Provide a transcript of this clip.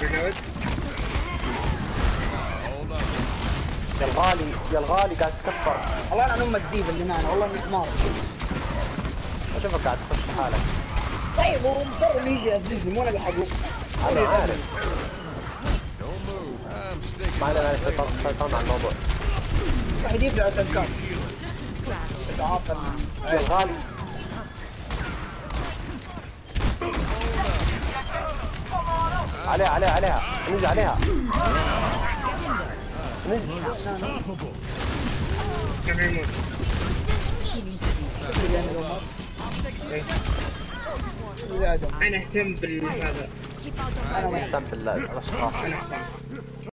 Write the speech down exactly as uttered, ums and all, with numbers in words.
يا الغالي يا الغالي قاعد تكفر. والله انا ام الديب اللي معنا والله اني حمار. اشوفك قاعد تخش حالك. طيب هو مضطر يجي يهززني مو انا اللي حقوق. انا عارف. ما علينا سيطرنا على الموضوع. واحد يبلع التنكات. تعاطى يا الغالي. عليها عليها عليها نجي عليها نجي. انا اهتم بالهذا. انا مهتم بالله.